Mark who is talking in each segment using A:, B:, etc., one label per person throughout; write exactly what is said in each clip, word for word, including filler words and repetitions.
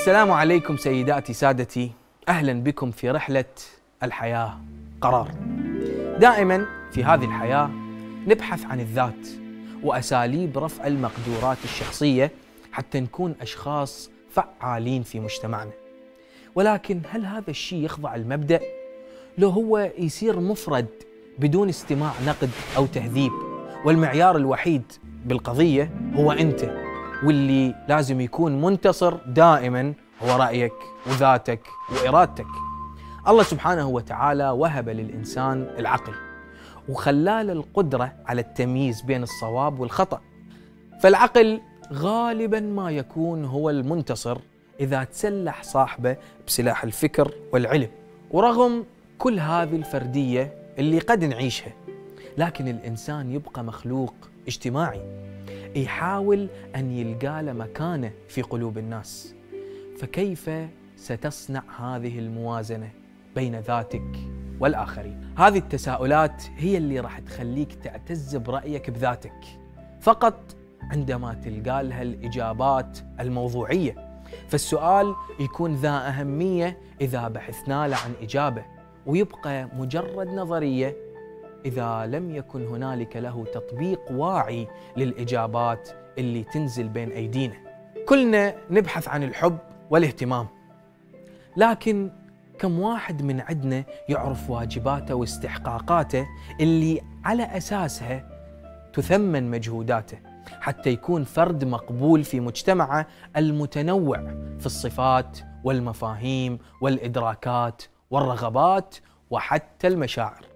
A: السلام عليكم سيداتي سادتي، أهلا بكم في رحلة الحياة قرار. دائما في هذه الحياة نبحث عن الذات وأساليب رفع المقدورات الشخصية حتى نكون أشخاص فعالين في مجتمعنا. ولكن هل هذا الشيء يخضع المبدأ؟ لو هو يصير مفرد بدون استماع نقد أو تهذيب، والمعيار الوحيد بالقضية هو أنت، واللي لازم يكون منتصر دائما هو رأيك وذاتك وإرادتك. الله سبحانه وتعالى وهب للإنسان العقل وخلال القدرة على التمييز بين الصواب والخطأ، فالعقل غالبا ما يكون هو المنتصر إذا تسلح صاحبه بسلاح الفكر والعلم. ورغم كل هذه الفردية اللي قد نعيشها، لكن الإنسان يبقى مخلوق اجتماعي يحاول أن يلقى له مكانه في قلوب الناس. فكيف ستصنع هذه الموازنة بين ذاتك والآخرين؟ هذه التساؤلات هي اللي راح تخليك تعتز برأيك بذاتك فقط عندما تلقى لها الإجابات الموضوعية. فالسؤال يكون ذا أهمية إذا بحثنا له عن إجابة، ويبقى مجرد نظرية إذا لم يكن هنالك له تطبيق واعي للإجابات اللي تنزل بين أيدينا. كلنا نبحث عن الحب والاهتمام، لكن كم واحد من عندنا يعرف واجباته واستحقاقاته اللي على أساسها تثمن مجهوداته حتى يكون فرد مقبول في مجتمعه المتنوع في الصفات والمفاهيم والإدراكات والرغبات وحتى المشاعر؟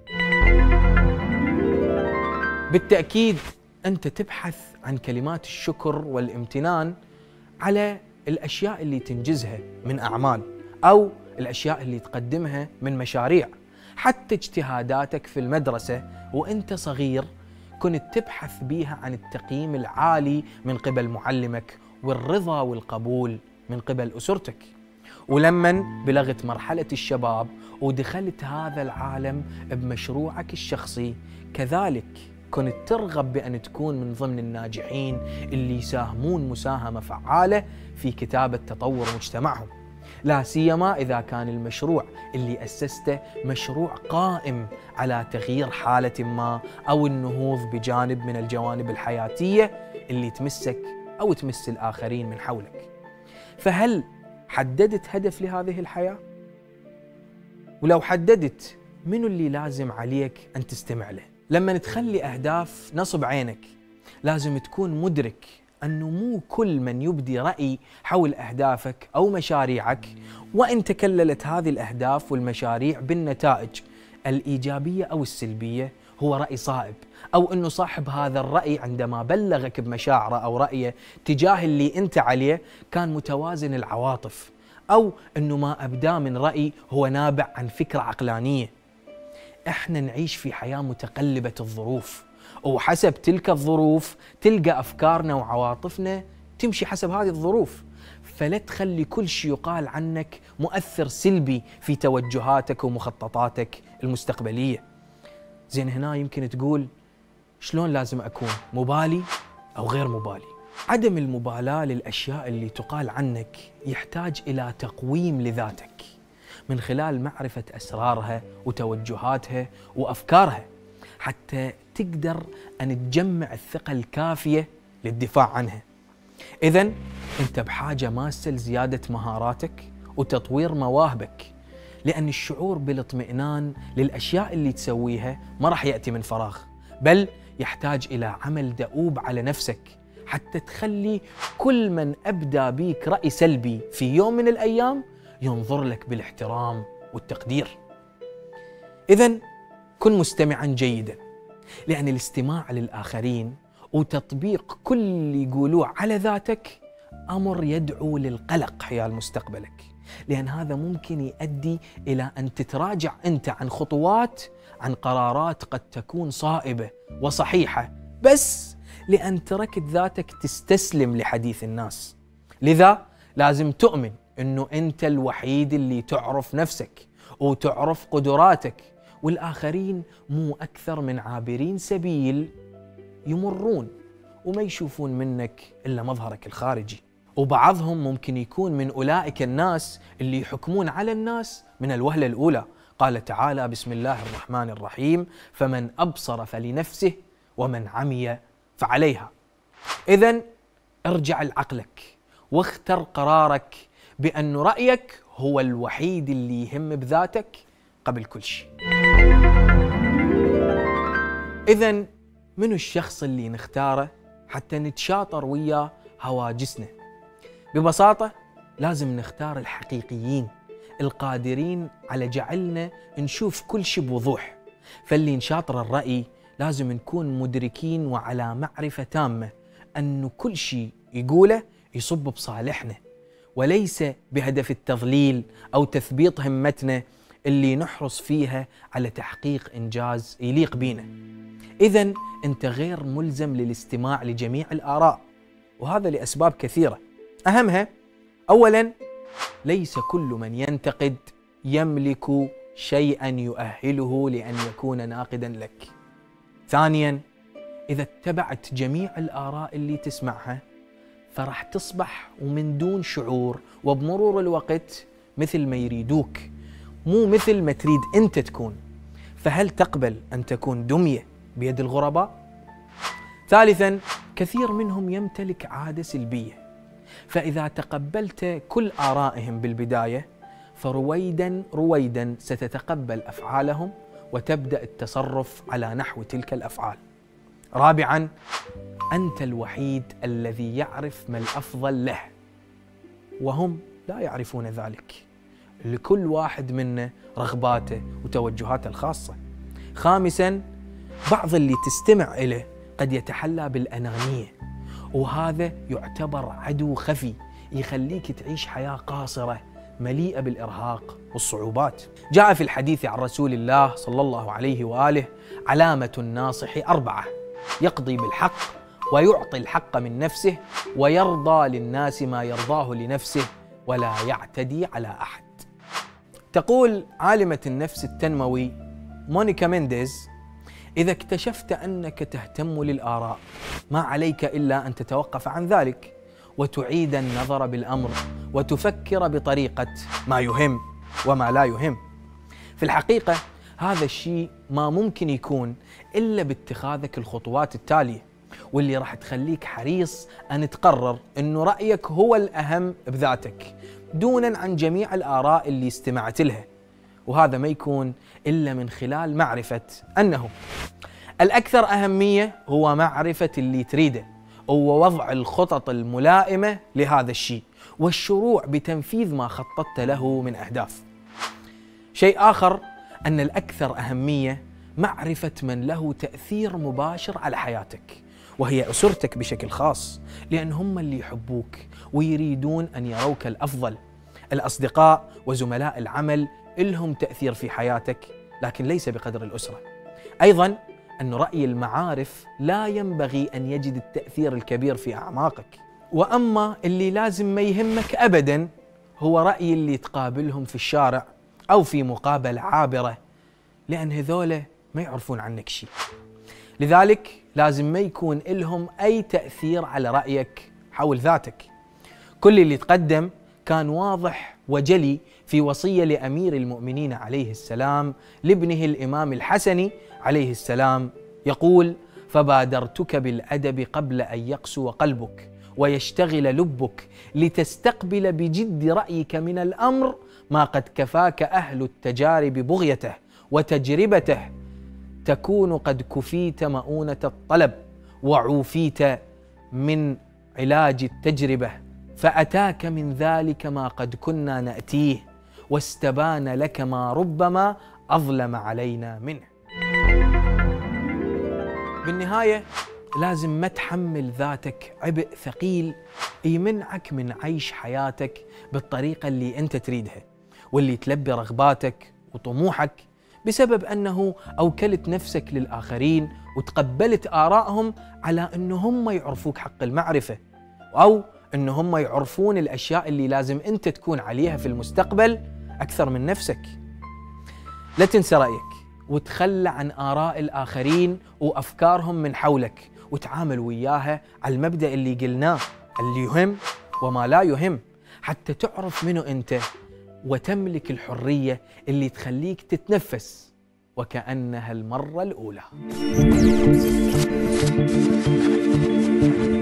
A: بالتأكيد أنت تبحث عن كلمات الشكر والامتنان على الأشياء اللي تنجزها من أعمال، أو الأشياء اللي تقدمها من مشاريع. حتى اجتهاداتك في المدرسة وأنت صغير كنت تبحث بيها عن التقييم العالي من قبل معلمك والرضا والقبول من قبل أسرتك. ولمن بلغت مرحلة الشباب ودخلت هذا العالم بمشروعك الشخصي، كذلك كنت ترغب بأن تكون من ضمن الناجحين اللي يساهمون مساهمة فعالة في كتابة تطور مجتمعهم، لا سيما إذا كان المشروع اللي أسسته مشروع قائم على تغيير حالة ما أو النهوض بجانب من الجوانب الحياتية اللي تمسك أو تمس الآخرين من حولك. فهل حددت هدف لهذه الحياة؟ ولو حددت، منو اللي لازم عليك أن تستمع له؟ لما تخلي أهداف نصب عينك لازم تكون مدرك أنه مو كل من يبدي رأي حول أهدافك أو مشاريعك، وإن تكللت هذه الأهداف والمشاريع بالنتائج الإيجابية أو السلبية، هو رأي صائب، أو أنه صاحب هذا الرأي عندما بلغك بمشاعره أو رأيه تجاه اللي أنت عليه كان متوازن العواطف، أو أنه ما أبداه من رأي هو نابع عن فكرة عقلانية. إحنا نعيش في حياة متقلبة الظروف، وحسب تلك الظروف تلقى أفكارنا وعواطفنا تمشي حسب هذه الظروف. فلا تخلي كل شيء يقال عنك مؤثر سلبي في توجهاتك ومخططاتك المستقبلية. زين، هنا يمكن تقول شلون لازم أكون؟ مبالي أو غير مبالي؟ عدم المبالاة للأشياء اللي تقال عنك يحتاج إلى تقويم لذاتك من خلال معرفة أسرارها وتوجهاتها وأفكارها، حتى تقدر أن تجمع الثقة الكافية للدفاع عنها. إذن أنت بحاجة ماسة لزيادة مهاراتك وتطوير مواهبك، لأن الشعور بالاطمئنان للأشياء اللي تسويها ما راح يأتي من فراغ، بل يحتاج إلى عمل دؤوب على نفسك حتى تخلي كل من أبدى بيك رأي سلبي في يوم من الأيام ينظر لك بالاحترام والتقدير. إذن كن مستمعاً جيداً، لأن الاستماع للآخرين وتطبيق كل اللي يقولوه على ذاتك أمر يدعو للقلق حيال مستقبلك، لأن هذا ممكن يؤدي إلى أن تتراجع أنت عن خطوات، عن قرارات قد تكون صائبة وصحيحة، بس لأن تركت ذاتك تستسلم لحديث الناس. لذا لازم تؤمن أنه أنت الوحيد اللي تعرف نفسك وتعرف قدراتك، والآخرين مو أكثر من عابرين سبيل يمرون وما يشوفون منك إلا مظهرك الخارجي. وبعضهم ممكن يكون من أولئك الناس اللي يحكمون على الناس من الوهلة الأولى. قال تعالى: بسم الله الرحمن الرحيم: فمن أبصر فلنفسه ومن عمي فعليها. إذن ارجع لعقلك واختر قرارك بأن رأيك هو الوحيد اللي يهم بذاتك قبل كل شيء. إذن منو الشخص اللي نختاره حتى نتشاطر وياه هواجسنا؟ ببساطة لازم نختار الحقيقيين القادرين على جعلنا نشوف كل شيء بوضوح. فاللي نشاطر الرأي لازم نكون مدركين وعلى معرفة تامة أن كل شيء يقوله يصب بصالحنا، وليس بهدف التضليل أو تثبيط همتنا اللي نحرص فيها على تحقيق إنجاز يليق بينا. إذن أنت غير ملزم للاستماع لجميع الآراء، وهذا لأسباب كثيرة. أهمها: أولاً، ليس كل من ينتقد يملك شيئاً يؤهله لأن يكون ناقداً لك. ثانياً، إذا اتبعت جميع الآراء اللي تسمعها فراح تصبح ومن دون شعور وبمرور الوقت مثل ما يريدوك، مو مثل ما تريد أنت تكون. فهل تقبل أن تكون دمية بيد الغرباء؟ ثالثاً، كثير منهم يمتلك عادة سلبية، فإذا تقبلت كل آرائهم بالبداية فرويداً رويداً ستتقبل أفعالهم وتبدأ التصرف على نحو تلك الأفعال. رابعاً، أنت الوحيد الذي يعرف ما الأفضل له، وهم لا يعرفون ذلك. لكل واحد منا رغباته وتوجهاته الخاصة. خامساً، بعض اللي تستمع إليه قد يتحلى بالأنانية، وهذا يعتبر عدو خفي يخليك تعيش حياة قاصرة مليئة بالإرهاق والصعوبات. جاء في الحديث عن رسول الله صلى الله عليه وآله: علامة الناصح أربعة: يقضي بالحق ويعطي الحق من نفسه ويرضى للناس ما يرضاه لنفسه ولا يعتدي على أحد. تقول عالمة النفس التنموي مونيكا مينديز: إذا اكتشفت أنك تهتم للآراء ما عليك إلا أن تتوقف عن ذلك وتعيد النظر بالأمر وتفكر بطريقة ما يهم وما لا يهم. في الحقيقة هذا الشيء ما ممكن يكون إلا باتخاذك الخطوات التالية، واللي راح تخليك حريص أن تقرر أنه رأيك هو الأهم بذاتك دونا عن جميع الآراء اللي استمعت لها. وهذا ما يكون إلا من خلال معرفة أنه الأكثر أهمية هو معرفة اللي تريده ووضع الخطط الملائمة لهذا الشيء والشروع بتنفيذ ما خططت له من أهداف. شيء آخر أن الأكثر أهمية معرفة من له تأثير مباشر على حياتك، وهي أسرتك بشكل خاص، لأن هم اللي يحبوك ويريدون أن يروك الأفضل. الأصدقاء وزملاء العمل لهم تأثير في حياتك، لكن ليس بقدر الأسرة. أيضاً أن رأي المعارف لا ينبغي أن يجد التأثير الكبير في أعماقك. وأما اللي لازم ما يهمك أبداً هو رأي اللي تقابلهم في الشارع أو في مقابلة عابرة، لأن هذولا ما يعرفون عنك شيء. لذلك لازم ما يكون لهم أي تأثير على رأيك حول ذاتك. كل اللي تقدم كان واضح وجلي في وصية لأمير المؤمنين عليه السلام لابنه الإمام الحسن عليه السلام، يقول: فبادرتك بالأدب قبل أن يقسو قلبك ويشتغل لبك لتستقبل بجد رأيك من الأمر ما قد كفاك أهل التجارب بغيته وتجربته، تكون قد كفيت مؤونة الطلب وعوفيت من علاج التجربة، فأتاك من ذلك ما قد كنا نأتيه واستبان لك ما ربما أظلم علينا منه. بالنهاية لازم ما تحمل ذاتك عبء ثقيل يمنعك من عيش حياتك بالطريقة اللي أنت تريدها واللي تلبي رغباتك وطموحك، بسبب أنه أوكلت نفسك للآخرين وتقبلت آرائهم على أنه هم يعرفوك حق المعرفة، أو أنه هم يعرفون الأشياء اللي لازم أنت تكون عليها في المستقبل أكثر من نفسك. لا تنسى رأيك وتخلى عن آراء الآخرين وأفكارهم من حولك، وتعامل وياها على المبدأ اللي قلناه: اللي يهم وما لا يهم، حتى تعرف منو أنت وتملك الحرية اللي تخليك تتنفس وكأنها المرة الأولى.